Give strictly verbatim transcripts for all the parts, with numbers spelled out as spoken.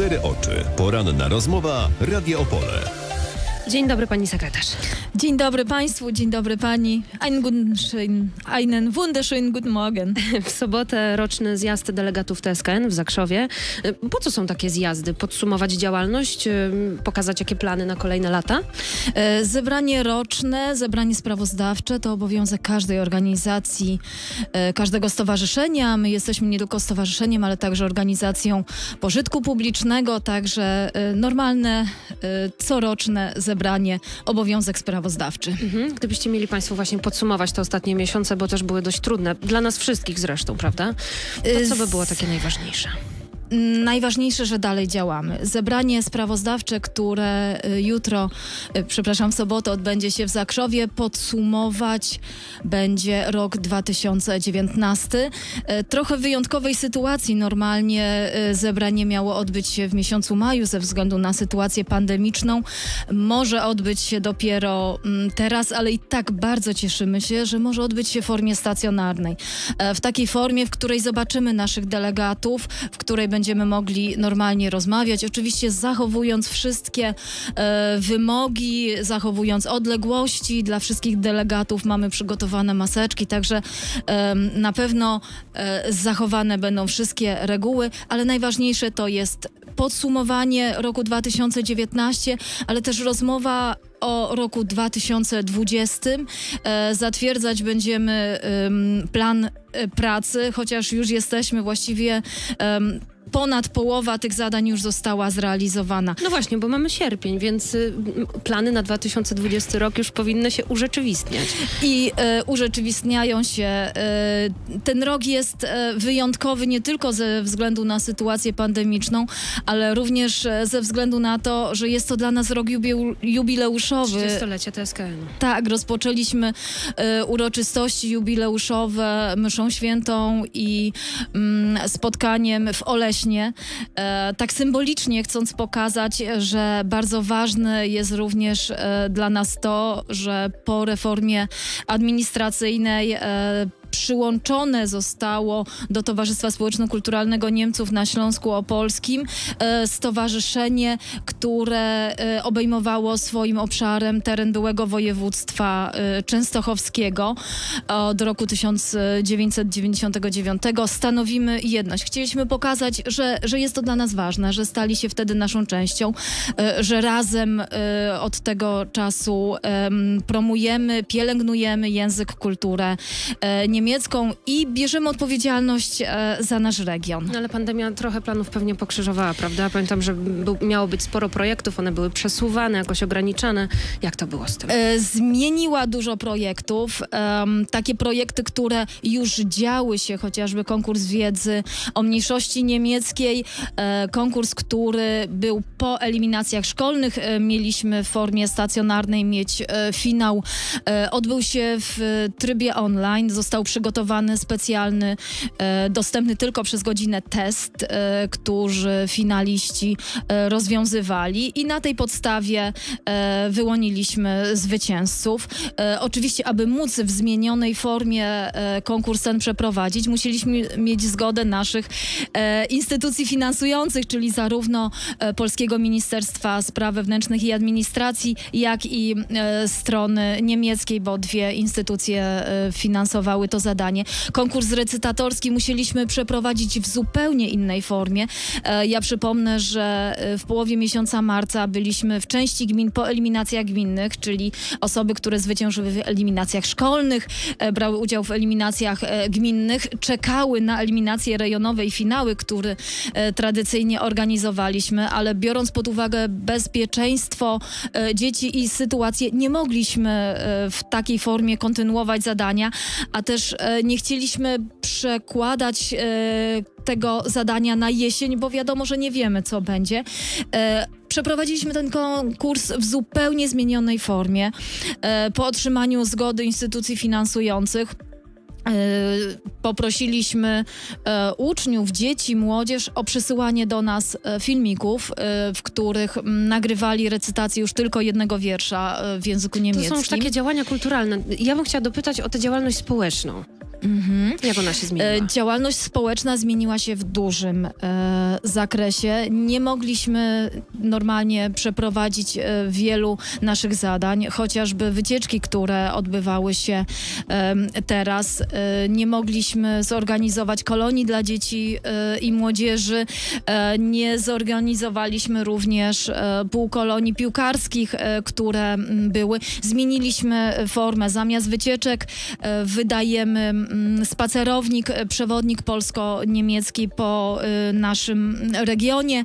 cztery oczy. Poranna rozmowa Radia Opole. Dzień dobry, pani sekretarz. Dzień dobry państwu, dzień dobry pani. Einen guten schönen, einen wunderschönen guten Morgen. W sobotę roczny zjazd delegatów T S K N w Zakrzowie. Po co są takie zjazdy? Podsumować działalność? Pokazać jakie plany na kolejne lata? Zebranie roczne, zebranie sprawozdawcze to obowiązek każdej organizacji, każdego stowarzyszenia. My jesteśmy nie tylko stowarzyszeniem, ale także organizacją pożytku publicznego, także normalne, coroczne zebranie, obowiązek sprawozdawczy. Mhm. Gdybyście mieli państwo właśnie podsumować te ostatnie miesiące, bo też były dość trudne, dla nas wszystkich zresztą, prawda? To co by było takie najważniejsze? Najważniejsze, że dalej działamy. Zebranie sprawozdawcze, które jutro, przepraszam, w sobotę odbędzie się w Zakrzowie, podsumować będzie rok dwa tysiące dziewiętnasty. Trochę wyjątkowej sytuacji. Normalnie zebranie miało odbyć się w miesiącu maju ze względu na sytuację pandemiczną. Może odbyć się dopiero teraz, ale i tak bardzo cieszymy się, że może odbyć się w formie stacjonarnej. W takiej formie, w której zobaczymy naszych delegatów, w której będzie Będziemy mogli normalnie rozmawiać, oczywiście zachowując wszystkie e, wymogi, zachowując odległości. Dla wszystkich delegatów mamy przygotowane maseczki, także e, na pewno e, zachowane będą wszystkie reguły, ale najważniejsze to jest podsumowanie roku dwa tysiące dziewiętnastego, ale też rozmowa o roku dwa tysiące dwudziestym. E, zatwierdzać będziemy e, plan e, pracy, chociaż już jesteśmy właściwie e, ponad połowa tych zadań już została zrealizowana. No właśnie, bo mamy sierpień, więc y, plany na dwa tysiące dwudziesty rok już powinny się urzeczywistniać. I e, urzeczywistniają się. E, ten rok jest e, wyjątkowy nie tylko ze względu na sytuację pandemiczną, ale również e, ze względu na to, że jest to dla nas rok jubi- jubileuszowy. trzydziestolecie T S K N. Tak, rozpoczęliśmy e, uroczystości jubileuszowe mszą świętą i mm, spotkaniem w Oleśnie. E, tak symbolicznie chcąc pokazać, że bardzo ważne jest również e, dla nas to, że po reformie administracyjnej e, przyłączone zostało do Towarzystwa Społeczno-Kulturalnego Niemców na Śląsku Opolskim e, stowarzyszenie, które e, obejmowało swoim obszarem teren byłego województwa e, częstochowskiego od roku tysiąc dziewięćset dziewięćdziesiątego dziewiątego. Stanowimy jedność. Chcieliśmy pokazać, że, że jest to dla nas ważne, że stali się wtedy naszą częścią, e, że razem e, od tego czasu e, promujemy, pielęgnujemy język, kulturę e, niemiecką i bierzemy odpowiedzialność e, za nasz region. No ale pandemia trochę planów pewnie pokrzyżowała, prawda? Pamiętam, że był, miało być sporo projektów, one były przesuwane, jakoś ograniczane. Jak to było z tym? E, zmieniła dużo projektów. E, takie projekty, które już działy się, chociażby konkurs wiedzy o mniejszości niemieckiej, e, konkurs, który był po eliminacjach szkolnych. E, mieliśmy w formie stacjonarnej mieć e, finał. E, odbył się w trybie online. Został przygotowany specjalny, e, dostępny tylko przez godzinę test, e, którzy finaliści e, rozwiązywali i na tej podstawie e, wyłoniliśmy zwycięzców. E, oczywiście, aby móc w zmienionej formie e, konkurs ten przeprowadzić, musieliśmy mieć zgodę naszych e, instytucji finansujących, czyli zarówno e, Polskiego Ministerstwa Spraw Wewnętrznych i Administracji, jak i e, strony niemieckiej, bo dwie instytucje e, finansowały to zadanie. Konkurs recytatorski musieliśmy przeprowadzić w zupełnie innej formie. E, ja przypomnę, że w połowie miesiąca marca byliśmy w części gmin po eliminacjach gminnych, czyli osoby, które zwyciężyły w eliminacjach szkolnych, e, brały udział w eliminacjach e, gminnych, czekały na eliminacje rejonowe i finały, które e, tradycyjnie organizowaliśmy, ale biorąc pod uwagę bezpieczeństwo e, dzieci i sytuację, nie mogliśmy e, w takiej formie kontynuować zadania, a też e, nie chcieliśmy przekładać e, tego zadania na jesień, bo wiadomo, że nie wiemy, co będzie. E, Przeprowadziliśmy ten konkurs w zupełnie zmienionej formie. E, po otrzymaniu zgody instytucji finansujących poprosiliśmy e, uczniów, dzieci, młodzież o przysyłanie do nas e, filmików, e, w których m, nagrywali recytację już tylko jednego wiersza e, w języku niemieckim. To są już takie działania kulturalne. Ja bym chciała dopytać o tę działalność społeczną. Mhm. Jak ona się zmieniła? E, działalność społeczna zmieniła się w dużym e, zakresie. Nie mogliśmy normalnie przeprowadzić e, wielu naszych zadań, chociażby wycieczki, które odbywały się e, teraz. E, nie mogliśmy zorganizować kolonii dla dzieci e, i młodzieży. E, nie zorganizowaliśmy również e, półkolonii piłkarskich, e, które m, były. Zmieniliśmy formę. Zamiast wycieczek e, wydajemy m, spacerownik, e, przewodnik polsko-niemiecki po e, naszym regionie.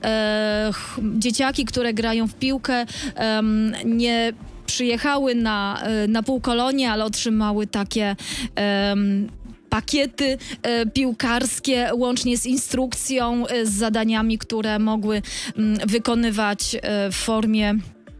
E, ch, dzieciaki, które grają w piłkę, e, nie przyjechały na, na półkolonie, ale otrzymały takie um, pakiety e, piłkarskie, łącznie z instrukcją, e, z zadaniami, które mogły m, wykonywać e, w formie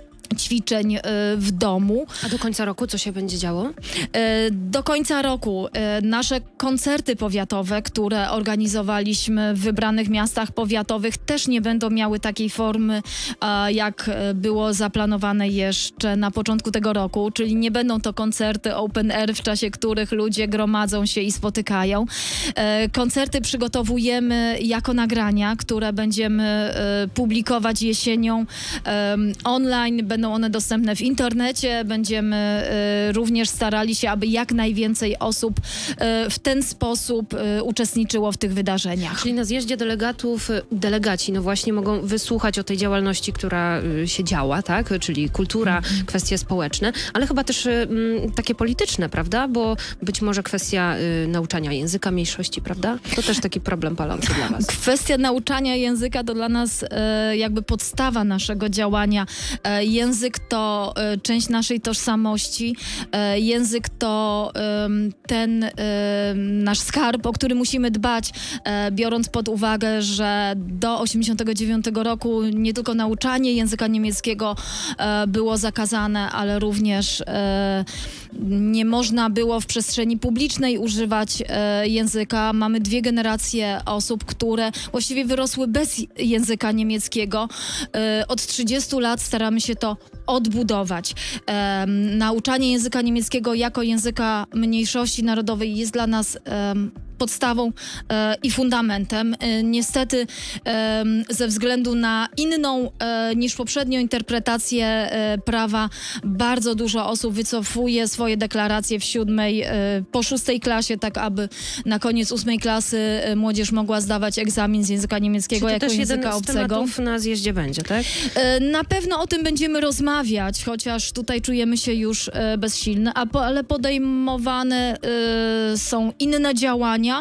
ćwiczeń e, w domu. A do końca roku co się będzie działo? E, do końca roku e, nasze koncerty powiatowe, które organizowaliśmy w wybranych miastach powiatowych, też nie będą miały takiej formy, e, jak było zaplanowane jeszcze na początku tego roku, czyli nie będą to koncerty open air, w czasie których ludzie gromadzą się i spotykają. E, koncerty przygotowujemy jako nagrania, które będziemy e, publikować jesienią e, online. Będą one dostępne w internecie. Będziemy y, również starali się, aby jak najwięcej osób y, w ten sposób y, uczestniczyło w tych wydarzeniach. Czyli na zjeździe delegatów, delegaci no właśnie mogą wysłuchać o tej działalności, która y, się działa, tak? Czyli kultura, mm. kwestie społeczne, ale chyba też y, m, takie polityczne, prawda? Bo być może kwestia y, nauczania języka mniejszości, prawda? To też taki problem palący dla was. Kwestia nauczania języka to dla nas e, jakby podstawa naszego działania. E, język to e, część naszej tożsamości. E, język to e, ten e, nasz skarb, o który musimy dbać, e, biorąc pod uwagę, że do osiemdziesiątego dziewiątego roku nie tylko nauczanie języka niemieckiego e, było zakazane, ale również e, nie można było w przestrzeni publicznej używać e, języka. Mamy dwie generacje osób, które właściwie wyrosły bez języka niemieckiego. E, od trzydziestu lat staramy się to odbudować. E, nauczanie języka niemieckiego jako języka mniejszości narodowej jest dla nas e, podstawą e, i fundamentem. E, niestety e, ze względu na inną e, niż poprzednio interpretację e, prawa bardzo dużo osób wycofuje swoje deklaracje w siódmej e, po szóstej klasie, tak aby na koniec ósmej klasy e, młodzież mogła zdawać egzamin z języka niemieckiego Czyli to jako też języka jeden z obcego. tematów na zjeździe będzie, tak? E, na pewno o tym będziemy rozmawiać, chociaż tutaj czujemy się już e, bezsilne, a po, ale podejmowane e, są inne działania,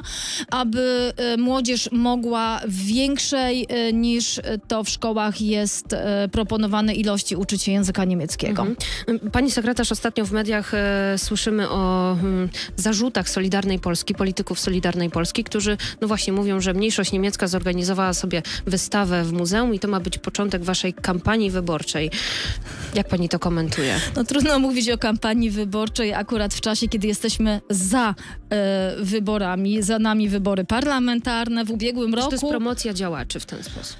aby e, młodzież mogła w większej e, niż to w szkołach jest e, proponowane ilości uczyć się języka niemieckiego. Mhm. Pani sekretarz, ostatnio w mediach e, słyszymy o mm, zarzutach Solidarnej Polski, polityków Solidarnej Polski, którzy no właśnie mówią, że mniejszość niemiecka zorganizowała sobie wystawę w muzeum i to ma być początek waszej kampanii wyborczej. Jak pani to komentuje? No trudno mówić o kampanii wyborczej akurat w czasie, kiedy jesteśmy za e, wyborami. Za nami wybory parlamentarne w ubiegłym roku. To jest promocja działaczy w ten sposób.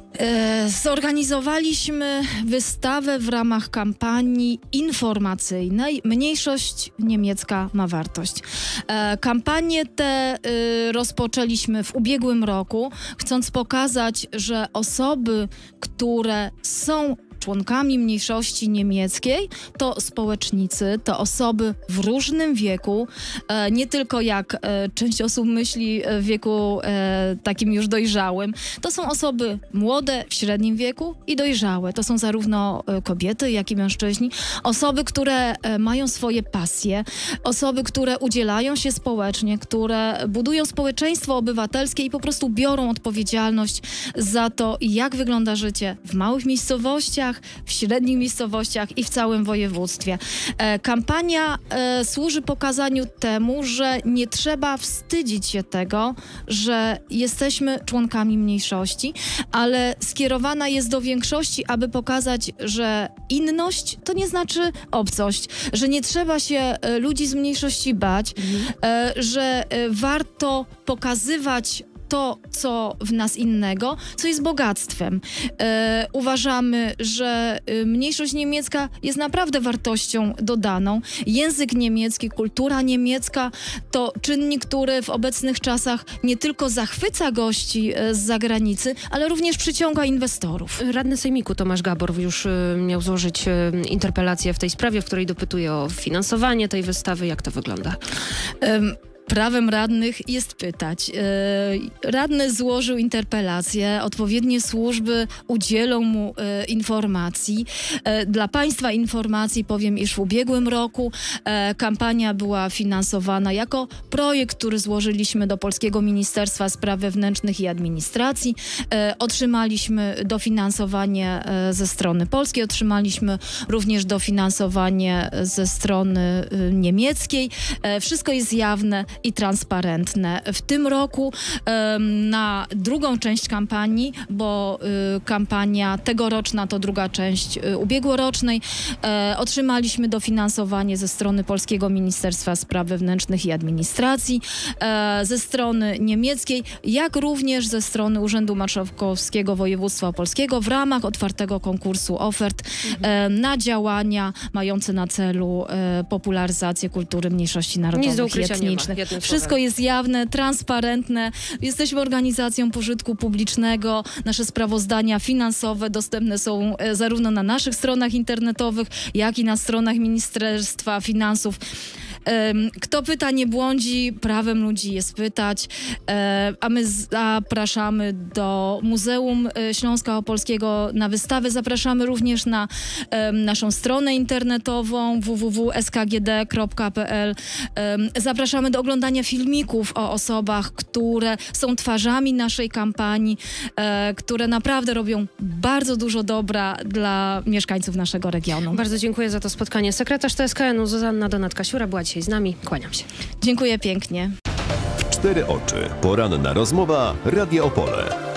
E, zorganizowaliśmy wystawę w ramach kampanii informacyjnej Mniejszość niemiecka ma wartość. E, kampanię tę e, rozpoczęliśmy w ubiegłym roku, chcąc pokazać, że osoby, które są członkami mniejszości niemieckiej, to społecznicy, to osoby w różnym wieku, e, nie tylko jak e, część osób myśli w wieku e, takim już dojrzałym. To są osoby młode, w średnim wieku i dojrzałe. To są zarówno e, kobiety, jak i mężczyźni. Osoby, które e, mają swoje pasje, osoby, które udzielają się społecznie, które budują społeczeństwo obywatelskie i po prostu biorą odpowiedzialność za to, jak wygląda życie w małych miejscowościach, w średnich miejscowościach i w całym województwie. E, kampania e, służy pokazaniu temu, że nie trzeba wstydzić się tego, że jesteśmy członkami mniejszości, ale skierowana jest do większości, aby pokazać, że inność to nie znaczy obcość, że nie trzeba się e, ludzi z mniejszości bać, mhm. e, że e, warto pokazywać to, co w nas innego, co jest bogactwem. E, uważamy, że e, mniejszość niemiecka jest naprawdę wartością dodaną. Język niemiecki, kultura niemiecka to czynnik, który w obecnych czasach nie tylko zachwyca gości e, z zagranicy, ale również przyciąga inwestorów. Radny Sejmiku Tomasz Gabor już y, miał złożyć y, interpelację w tej sprawie, w której dopytuje o finansowanie tej wystawy. Jak to wygląda? Um, Prawem radnych jest pytać. E, radny złożył interpelację, odpowiednie służby udzielą mu e, informacji. E, dla Państwa informacji powiem, iż w ubiegłym roku e, kampania była finansowana jako projekt, który złożyliśmy do Polskiego Ministerstwa Spraw Wewnętrznych i Administracji. E, otrzymaliśmy dofinansowanie e, ze strony polskiej, otrzymaliśmy również dofinansowanie ze strony e, niemieckiej. E, wszystko jest jawne i transparentne. W tym roku um, na drugą część kampanii, bo y, kampania tegoroczna to druga część y, ubiegłorocznej, e, otrzymaliśmy dofinansowanie ze strony Polskiego Ministerstwa Spraw Wewnętrznych i Administracji, e, ze strony niemieckiej, jak również ze strony Urzędu Marszałkowskiego Województwa Opolskiego w ramach otwartego konkursu ofert mhm. e, na działania mające na celu e, popularyzację kultury mniejszości narodowych i etnicznych. Wszystko jest jawne, transparentne. Jesteśmy organizacją pożytku publicznego. Nasze sprawozdania finansowe dostępne są e, zarówno na naszych stronach internetowych, jak i na stronach Ministerstwa Finansów. Kto pyta, nie błądzi, prawem ludzi jest pytać, a my zapraszamy do Muzeum Śląska Opolskiego na wystawę. Zapraszamy również na naszą stronę internetową w w w kropka s k g d kropka p l. Zapraszamy do oglądania filmików o osobach, które są twarzami naszej kampanii, które naprawdę robią bardzo dużo dobra dla mieszkańców naszego regionu. Bardzo dziękuję za to spotkanie. Sekretarz T S K N u Zuzanna Donatka-Siura była dzisiaj z nami. Kłaniam się. Dziękuję pięknie. W cztery oczy. Poranna rozmowa Radia Opole.